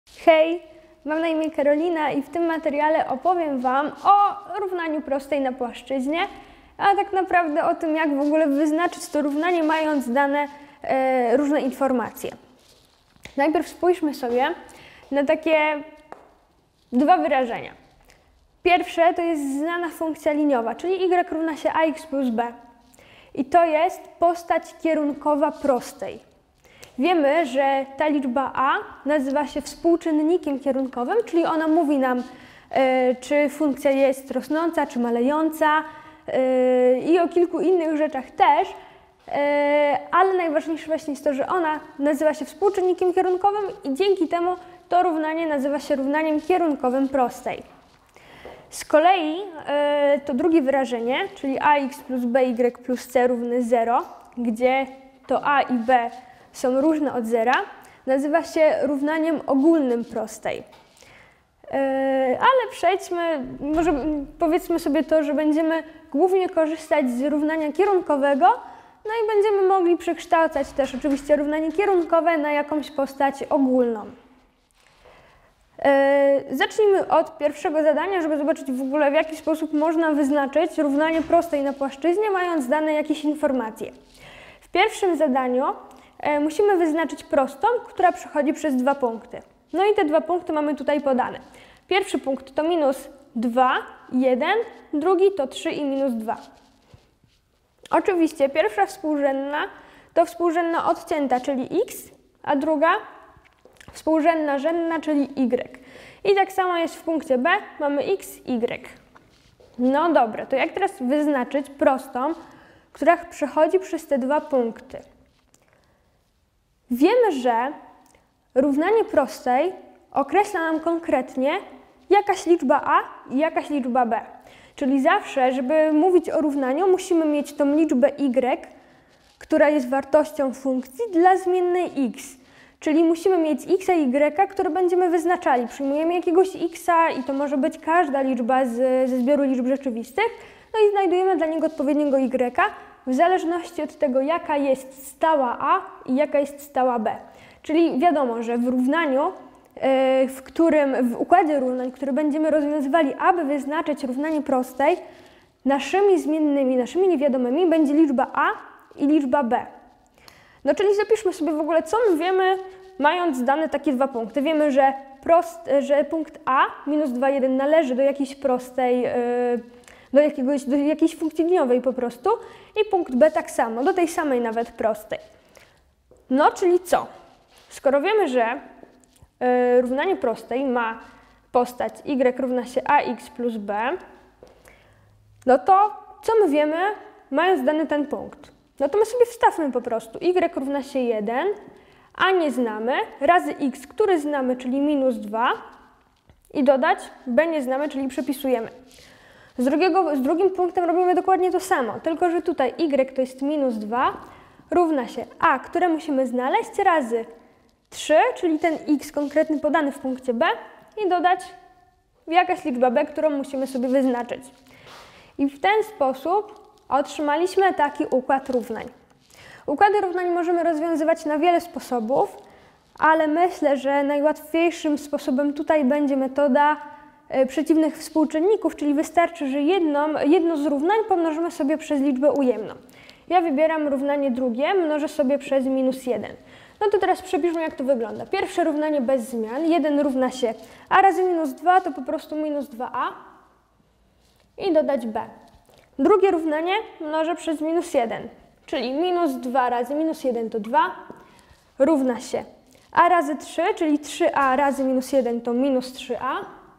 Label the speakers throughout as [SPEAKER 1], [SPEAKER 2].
[SPEAKER 1] Hej, mam na imię Karolina i w tym materiale opowiem Wam o równaniu prostej na płaszczyźnie, a tak naprawdę o tym, jak w ogóle wyznaczyć to równanie, mając dane różne informacje. Najpierw spójrzmy sobie na takie dwa wyrażenia. Pierwsze to jest znana funkcja liniowa, czyli y równa się ax plus b. I to jest postać kierunkowa prostej. Wiemy, że ta liczba a nazywa się współczynnikiem kierunkowym, czyli ona mówi nam, czy funkcja jest rosnąca, czy malejąca i o kilku innych rzeczach też, ale najważniejsze właśnie jest to, że ona nazywa się współczynnikiem kierunkowym i dzięki temu to równanie nazywa się równaniem kierunkowym prostej. Z kolei to drugie wyrażenie, czyli ax plus by plus c równy 0, gdzie to a i b są różne od zera, nazywa się równaniem ogólnym prostej. Ale przejdźmy, może powiedzmy sobie to, że będziemy głównie korzystać z równania kierunkowego, no i będziemy mogli przekształcać też oczywiście równanie kierunkowe na jakąś postać ogólną. Zacznijmy od pierwszego zadania, żeby zobaczyć w ogóle, w jaki sposób można wyznaczyć równanie prostej na płaszczyźnie, mając dane jakieś informacje. W pierwszym zadaniu musimy wyznaczyć prostą, która przechodzi przez dwa punkty. No i te dwa punkty mamy tutaj podane. Pierwszy punkt to minus 2, 1, drugi to 3 i minus 2. Oczywiście pierwsza współrzędna to współrzędna odcięta, czyli x, a druga współrzędna rzędna, czyli y. I tak samo jest w punkcie b, mamy x, y. No dobra, to jak teraz wyznaczyć prostą, która przechodzi przez te dwa punkty? Wiemy, że równanie prostej określa nam konkretnie jakaś liczba a i jakaś liczba b. Czyli zawsze, żeby mówić o równaniu, musimy mieć tą liczbę y, która jest wartością funkcji dla zmiennej x. Czyli musimy mieć x i y, które będziemy wyznaczali. Przyjmujemy jakiegoś x i to może być każda liczba ze zbioru liczb rzeczywistych, no i znajdujemy dla niego odpowiedniego y, w zależności od tego, jaka jest stała a i jaka jest stała b. Czyli wiadomo, że w równaniu, w układzie równań, który będziemy rozwiązywali, aby wyznaczyć równanie prostej, naszymi zmiennymi, naszymi niewiadomymi będzie liczba a i liczba b. No czyli zapiszmy sobie w ogóle, co my wiemy, mając dane takie dwa punkty. Wiemy, że punkt a, minus 2, 1 należy do jakiejś prostej, do jakiejś funkcji liniowej po prostu i punkt b tak samo, do tej samej nawet prostej. No czyli co? Skoro wiemy, że równanie prostej ma postać y równa się ax plus b, no to co my wiemy, mając dany ten punkt? No to my sobie wstawmy po prostu y równa się 1, a nie znamy, razy x, który znamy, czyli minus 2 i dodać b nie znamy, czyli przepisujemy. Z drugim punktem robimy dokładnie to samo, tylko że tutaj y to jest minus 2 równa się a, które musimy znaleźć, razy 3, czyli ten x konkretny podany w punkcie b i dodać jakaś liczba b, którą musimy sobie wyznaczyć. I w ten sposób otrzymaliśmy taki układ równań. Układy równań możemy rozwiązywać na wiele sposobów, ale myślę, że najłatwiejszym sposobem tutaj będzie metoda przeciwnych współczynników, czyli wystarczy, że jedno z równań pomnożymy sobie przez liczbę ujemną. Ja wybieram równanie drugie, mnożę sobie przez minus 1. No to teraz przepiszmy, jak to wygląda. Pierwsze równanie bez zmian, 1 równa się a razy minus 2 to po prostu minus 2a i dodać b. Drugie równanie mnożę przez minus 1, czyli minus 2 razy minus 1 to 2, równa się a razy 3, czyli 3a razy minus 1 to minus 3a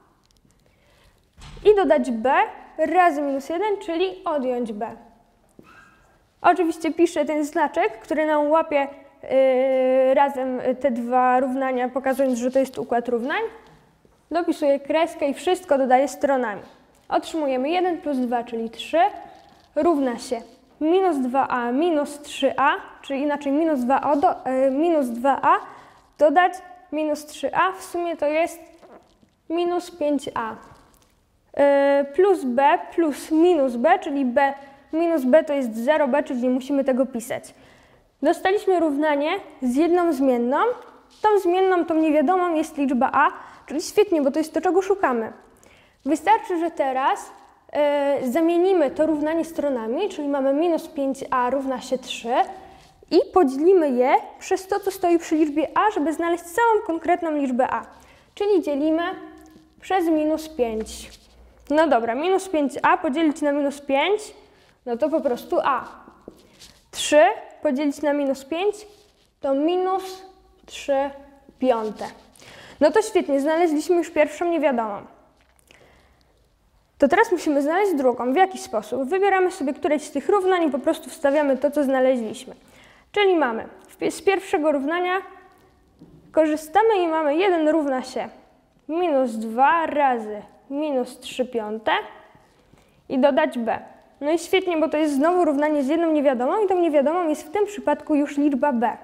[SPEAKER 1] i dodać b razy minus 1, czyli odjąć b. Oczywiście piszę ten znaczek, który nam łapie razem te dwa równania, pokazując, że to jest układ równań. Dopisuję kreskę i wszystko dodaję stronami. Otrzymujemy 1 plus 2, czyli 3, równa się minus 2a minus 3a, czyli inaczej minus 2a dodać minus 3a, w sumie to jest minus 5a. Plus b plus minus b, czyli b minus b to jest 0b, czyli nie musimy tego pisać. Dostaliśmy równanie z jedną zmienną tą zmienną, tą niewiadomą jest liczba a, czyli świetnie, bo to jest to, czego szukamy. Wystarczy, że teraz zamienimy to równanie stronami, czyli mamy minus 5a równa się 3 i podzielimy je przez to, co stoi przy liczbie a, żeby znaleźć całą konkretną liczbę a. Czyli dzielimy przez minus 5. No dobra, minus 5a podzielić na minus 5, no to po prostu a. 3 podzielić na minus 5 to minus 3 piąte. No to świetnie, znaleźliśmy już pierwszą niewiadomą. To teraz musimy znaleźć drugą. W jaki sposób? Wybieramy sobie któreś z tych równań i po prostu wstawiamy to, co znaleźliśmy. Czyli mamy z pierwszego równania korzystamy i mamy 1 równa się minus 2 razy minus 3 piąte i dodać b. No i świetnie, bo to jest znowu równanie z jedną niewiadomą i tą niewiadomą jest w tym przypadku już liczba b.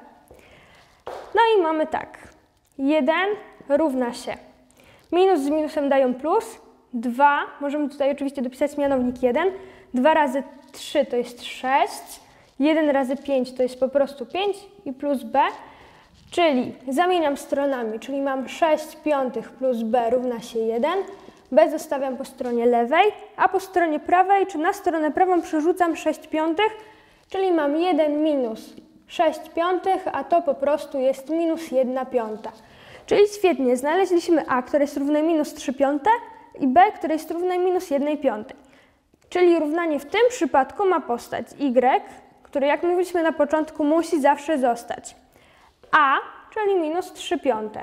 [SPEAKER 1] No i mamy tak. 1 równa się minus z minusem dają plus, 2, możemy tutaj oczywiście dopisać mianownik 1, 2 razy 3 to jest 6, 1 razy 5 to jest po prostu 5 i plus b, czyli zamieniam stronami, czyli mam 6 piątych plus b równa się 1, b zostawiam po stronie lewej, a po stronie prawej, czy na stronę prawą przerzucam 6 piątych, czyli mam 1 minus 6 piątych, a to po prostu jest minus 1 piąta. Czyli świetnie, znaleźliśmy a, które jest równe minus 3 piąte i b, które jest równe minus 1 piątej. Czyli równanie w tym przypadku ma postać y, który jak mówiliśmy na początku musi zawsze zostać a, czyli minus 3 piąte,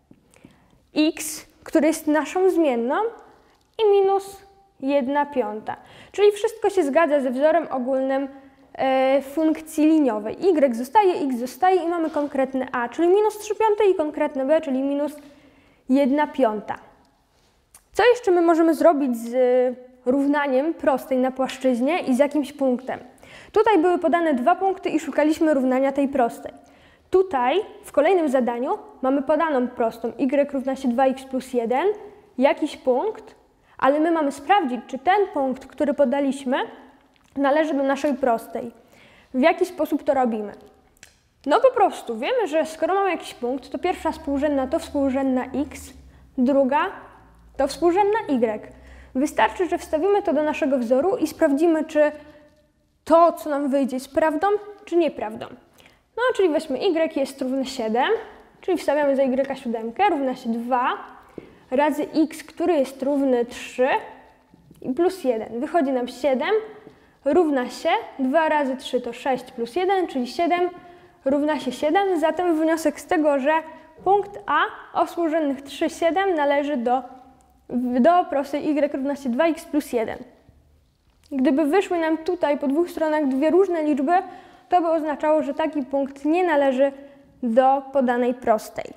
[SPEAKER 1] x, który jest naszą zmienną i minus 1 piąta. Czyli wszystko się zgadza ze wzorem ogólnym funkcji liniowej. Y zostaje, x zostaje i mamy konkretne a, czyli minus 3 piąte i konkretne b, czyli minus 1 piąta. Co jeszcze my możemy zrobić z równaniem prostej na płaszczyźnie i z jakimś punktem? Tutaj były podane 2 punkty i szukaliśmy równania tej prostej. Tutaj w kolejnym zadaniu mamy podaną prostą y równa się 2x plus 1, jakiś punkt, ale my mamy sprawdzić, czy ten punkt, który podaliśmy, należy do naszej prostej. W jaki sposób to robimy? No po prostu wiemy, że skoro mamy jakiś punkt, to pierwsza współrzędna to współrzędna x, druga to współrzędna y. Wystarczy, że wstawimy to do naszego wzoru i sprawdzimy, czy to, co nam wyjdzie, jest prawdą, czy nieprawdą. No, czyli weźmy y jest równe 7, czyli wstawiamy za y 7, równa się 2 razy x, który jest równy 3 i plus 1. Wychodzi nam 7 równa się 2 razy 3 to 6 plus 1, czyli 7 równa się 7. Zatem wniosek z tego, że punkt A o współrzędnych 3, 7 należy do prostej y równa się 2x plus 1. Gdyby wyszły nam tutaj po dwóch stronach dwie różne liczby, to by oznaczało, że taki punkt nie należy do podanej prostej.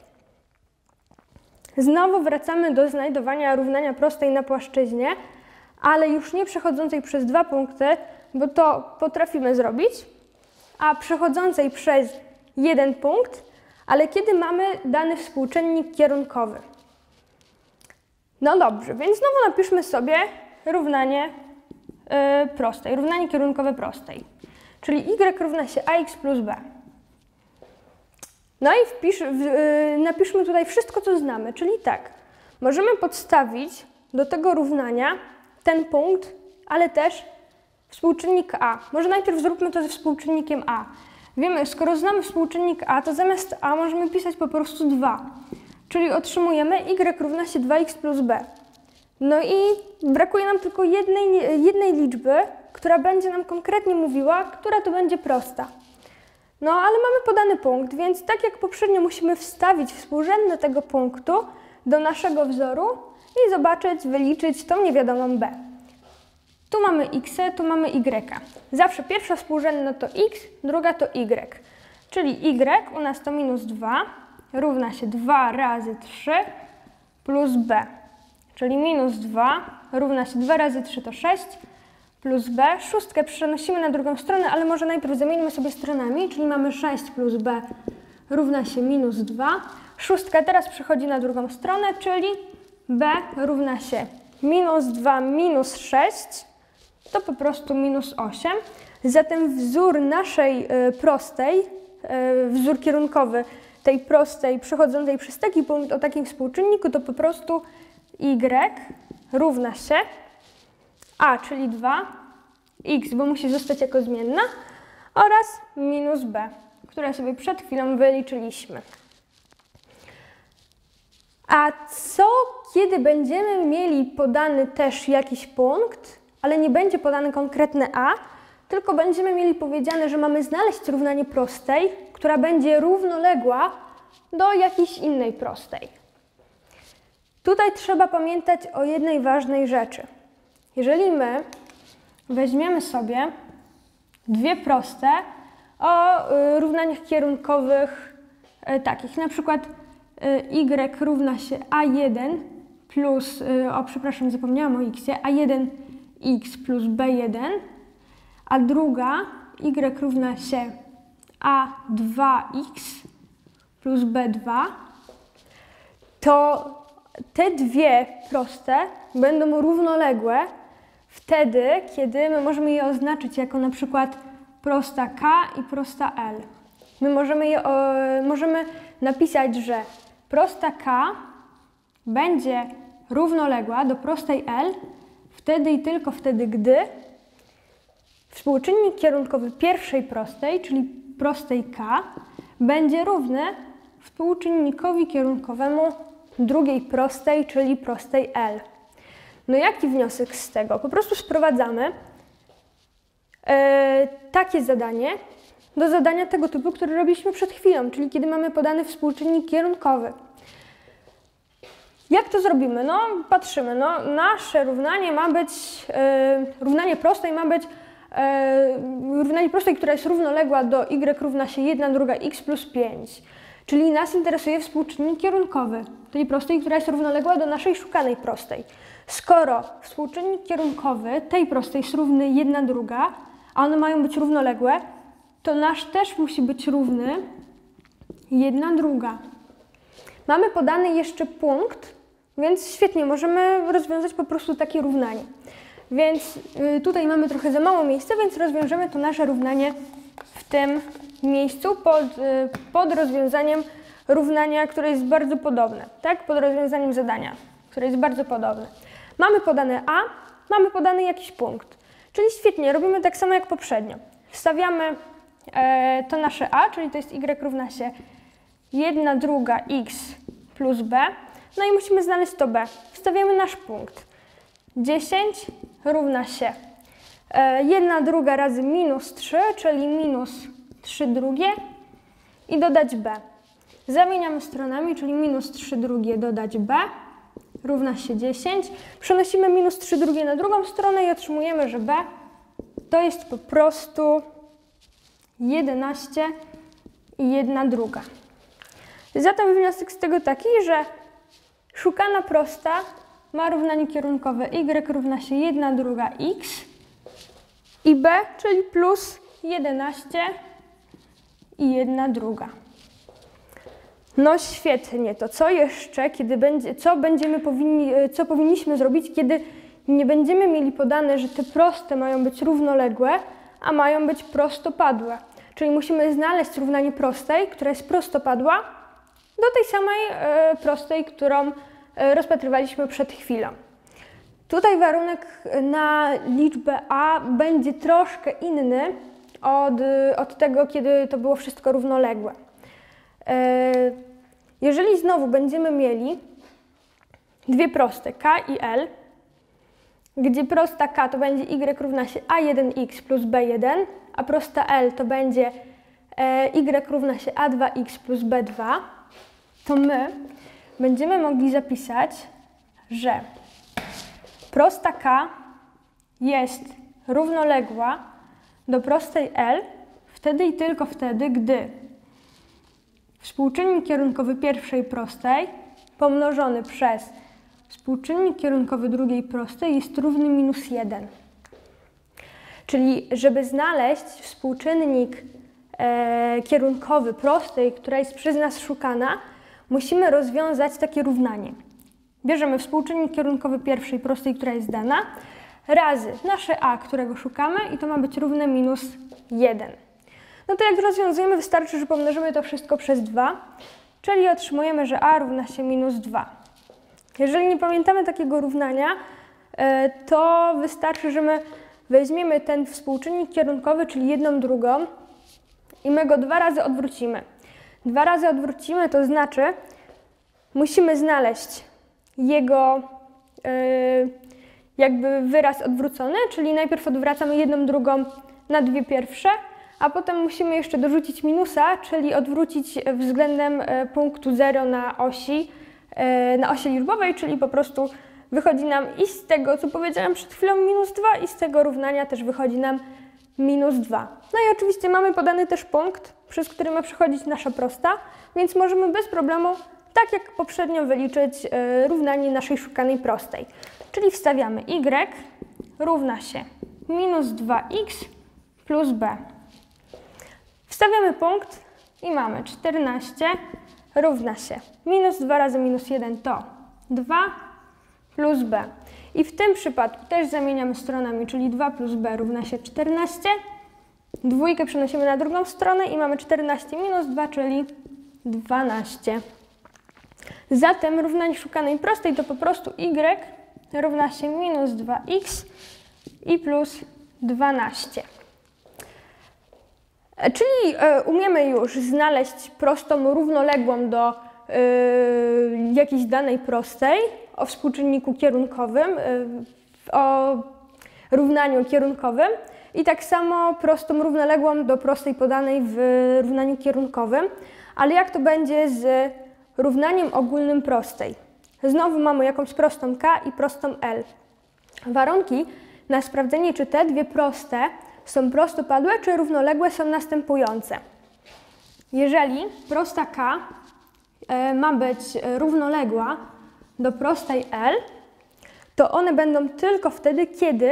[SPEAKER 1] Znowu wracamy do znajdowania równania prostej na płaszczyźnie, ale już nie przechodzącej przez 2 punkty, bo to potrafimy zrobić, a przechodzącej przez 1 punkt, ale kiedy mamy dany współczynnik kierunkowy. No dobrze, więc znowu napiszmy sobie równanie prostej, równanie kierunkowe prostej, czyli y równa się ax plus b. No i napiszmy tutaj wszystko, co znamy, czyli tak, możemy podstawić do tego równania ten punkt, ale też współczynnik a. Może najpierw zróbmy to ze współczynnikiem a. Wiemy, skoro znamy współczynnik a, to zamiast a możemy pisać po prostu 2, czyli otrzymujemy y równa się 2x plus b. No i brakuje nam tylko jednej liczby, która będzie nam konkretnie mówiła, która to będzie prosta. No ale mamy podany punkt, więc tak jak poprzednio musimy wstawić współrzędne tego punktu do naszego wzoru i zobaczyć, wyliczyć tą niewiadomą b. Tu mamy x, tu mamy y. Zawsze pierwsza współrzędna to x, druga to y. Czyli y u nas to minus 2 równa się 2 razy 3 plus b. Czyli minus 2 równa się 2 razy 3 to 6 plus b. Szóstkę przenosimy na drugą stronę, ale może najpierw zamieńmy sobie stronami, czyli mamy 6 plus b równa się minus 2. Szóstka teraz przechodzi na drugą stronę, czyli b równa się minus 2 minus 6, to po prostu minus 8. Zatem wzór naszej prostej, wzór kierunkowy tej prostej przechodzącej przez taki punkt o takim współczynniku, to po prostu y równa się a, czyli 2, x, bo musi zostać jako zmienna, oraz minus b, które sobie przed chwilą wyliczyliśmy. A co, kiedy będziemy mieli podany też jakiś punkt, ale nie będzie podane konkretne a, tylko będziemy mieli powiedziane, że mamy znaleźć równanie prostej, która będzie równoległa do jakiejś innej prostej. Tutaj trzeba pamiętać o jednej ważnej rzeczy. Jeżeli my weźmiemy sobie dwie proste o równaniach kierunkowych takich, na przykład y równa się a1 plus, przepraszam, zapomniałam o x, a1x plus b1, a druga y równa się a2x plus b2, to te dwie proste będą równoległe wtedy, kiedy my możemy je oznaczyć jako na przykład prosta k i prosta l. My możemy napisać, że prosta k będzie równoległa do prostej l wtedy i tylko wtedy, gdy współczynnik kierunkowy pierwszej prostej, czyli prostej k, będzie równy współczynnikowi kierunkowemu drugiej prostej, czyli prostej l. No jaki wniosek z tego? Po prostu sprowadzamy takie zadanie do zadania tego typu, które robiliśmy przed chwilą, czyli kiedy mamy podany współczynnik kierunkowy. Jak to zrobimy? No patrzymy, no nasze równanie ma być, równanie prostej ma być równanie prostej, która jest równoległa do y równa się 1/2 x plus 5. Czyli nas interesuje współczynnik kierunkowy tej prostej, która jest równoległa do naszej szukanej prostej. Skoro współczynnik kierunkowy tej prostej jest równy 1/2, a one mają być równoległe, to nasz też musi być równy 1/2. Mamy podany jeszcze punkt, więc świetnie, możemy rozwiązać po prostu takie równanie. Więc tutaj mamy trochę za mało miejsca, więc rozwiążemy to nasze równanie w tym miejscu pod rozwiązaniem równania, które jest bardzo podobne, tak? Pod rozwiązaniem zadania, które jest bardzo podobne. Mamy podane a, mamy podany jakiś punkt, czyli świetnie, robimy tak samo jak poprzednio. Wstawiamy to nasze a, czyli to jest y równa się 1/2 x plus b, no i musimy znaleźć to b. Wstawiamy nasz punkt. 10 równa się 1/2 razy minus 3, czyli minus 3/2 i dodać b. Zamieniamy stronami, czyli minus 3/2 dodać b równa się 10. Przenosimy minus 3/2 na drugą stronę i otrzymujemy, że b to jest po prostu 11 i 1/2. Zatem wniosek z tego taki, że szukana prosta ma równanie kierunkowe y równa się 1/2 x i b, czyli plus 11 i 1/2. No świetnie, to co jeszcze, co powinniśmy zrobić, kiedy nie będziemy mieli podane, że te proste mają być równoległe, a mają być prostopadłe. Czyli musimy znaleźć równanie prostej, która jest prostopadła, do tej samej prostej, którą rozpatrywaliśmy przed chwilą. Tutaj warunek na liczbę a będzie troszkę inny od tego, kiedy to było wszystko równoległe. Jeżeli znowu będziemy mieli dwie proste k i l, gdzie prosta k to będzie y równa się a1x plus b1, a prosta l to będzie y równa się a2x plus b2, to my będziemy mogli zapisać, że prosta k jest równoległa do prostej l wtedy i tylko wtedy, gdy współczynnik kierunkowy pierwszej prostej pomnożony przez współczynnik kierunkowy drugiej prostej jest równy minus 1. Czyli żeby znaleźć współczynnik kierunkowy prostej, która jest przez nas szukana, musimy rozwiązać takie równanie. Bierzemy współczynnik kierunkowy pierwszej prostej, która jest dana, razy nasze a, którego szukamy i to ma być równe minus 1. No to jak rozwiązujemy, wystarczy, że pomnożymy to wszystko przez 2, czyli otrzymujemy, że a równa się minus 2. Jeżeli nie pamiętamy takiego równania, to wystarczy, że my weźmiemy ten współczynnik kierunkowy, czyli 1/2 i my go 2 razy odwrócimy. 2 razy odwrócimy, to znaczy musimy znaleźć jego jakby wyraz odwrócony, czyli najpierw odwracamy 1/2 na 2/1, a potem musimy jeszcze dorzucić minusa, czyli odwrócić względem punktu 0 na osi liczbowej, czyli po prostu wychodzi nam i z tego, co powiedziałam przed chwilą, minus 2 i z tego równania też wychodzi nam minus 2. No i oczywiście mamy podany też punkt, przez który ma przechodzić nasza prosta, więc możemy bez problemu, tak jak poprzednio, wyliczyć równanie naszej szukanej prostej. Czyli wstawiamy y równa się minus 2x plus b. Wstawiamy punkt i mamy 14 równa się minus 2 razy minus 1 to 2 plus b. I w tym przypadku też zamieniamy stronami, czyli 2 plus b równa się 14. Dwójkę przenosimy na drugą stronę i mamy 14 minus 2, czyli 12. Zatem równanie szukanej prostej to po prostu y równa się minus 2x i plus 12. Czyli umiemy już znaleźć prostą równoległą do jakiejś danej prostej o współczynniku kierunkowym, o równaniu kierunkowym i tak samo prostą równoległą do prostej podanej w równaniu kierunkowym. Ale jak to będzie z równaniem ogólnym prostej? Znowu mamy jakąś prostą k i prostą l. Warunki na sprawdzenie, czy te dwie proste są prostopadłe, czy równoległe, są następujące. Jeżeli prosta k ma być równoległa do prostej l, to one będą tylko wtedy, kiedy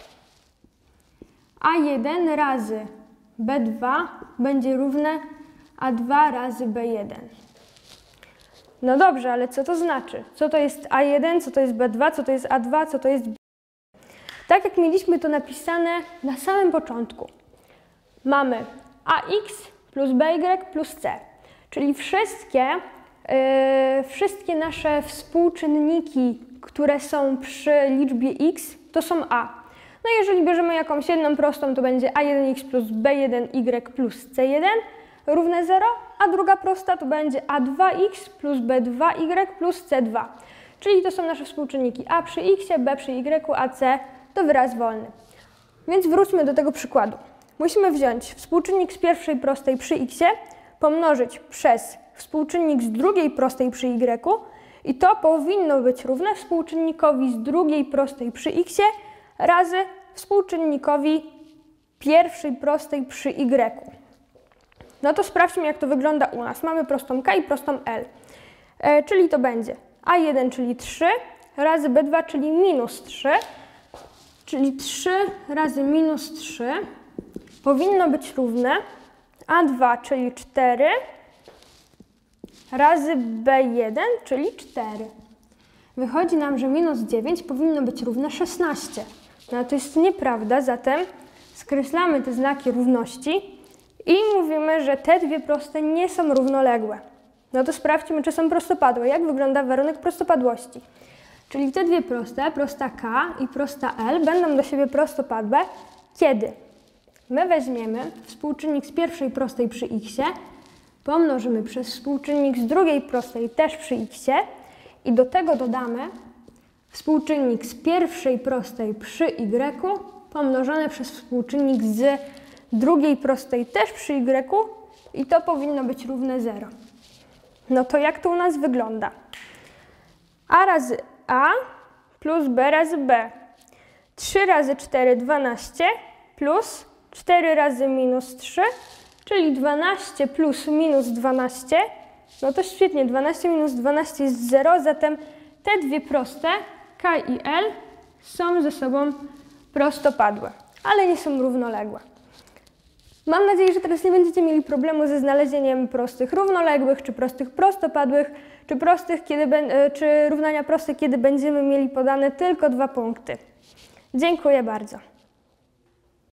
[SPEAKER 1] a1 razy b2 będzie równe a2 razy b1. No dobrze, ale co to znaczy? Co to jest a1, co to jest b2, co to jest a2, co to jest b1? Tak jak mieliśmy to napisane na samym początku. Mamy ax plus by plus c, czyli wszystkie nasze współczynniki, które są przy liczbie x, to są a. No i jeżeli bierzemy jakąś jedną prostą, to będzie a1x plus b1y plus c1 równe 0, a druga prosta to będzie a2x plus b2y plus c2. Czyli to są nasze współczynniki a przy x, b przy y, a c to wyraz wolny. Więc wróćmy do tego przykładu. Musimy wziąć współczynnik z pierwszej prostej przy x, pomnożyć przez współczynnik z drugiej prostej przy y i to powinno być równe współczynnikowi z drugiej prostej przy x razy współczynnikowi pierwszej prostej przy y. No to sprawdźmy, jak to wygląda u nas. Mamy prostą k i prostą l, czyli to będzie a1, czyli 3, razy b2, czyli minus 3, czyli 3 razy minus 3 powinno być równe a2, czyli 4, razy b1, czyli 4. Wychodzi nam, że minus 9 powinno być równe 16. No to jest nieprawda, zatem skreślamy te znaki równości i mówimy, że te dwie proste nie są równoległe. No to sprawdźmy, czy są prostopadłe. Jak wygląda warunek prostopadłości? Czyli te dwie proste, prosta k i prosta l, będą do siebie prostopadłe, kiedy my weźmiemy współczynnik z pierwszej prostej przy x, pomnożymy przez współczynnik z drugiej prostej też przy x i do tego dodamy współczynnik z pierwszej prostej przy y pomnożone przez współczynnik z drugiej prostej też przy y i to powinno być równe 0. No to jak to u nas wygląda? A razy a plus b razy b. 3 razy 4, 12 plus 4 razy minus 3, czyli 12 plus minus 12. No to świetnie, 12 minus 12 jest 0, zatem te dwie proste, k i l, są ze sobą prostopadłe, ale nie są równoległe. Mam nadzieję, że teraz nie będziecie mieli problemu ze znalezieniem prostych równoległych, czy prostych prostopadłych, czy równania proste, kiedy będziemy mieli podane tylko 2 punkty. Dziękuję bardzo.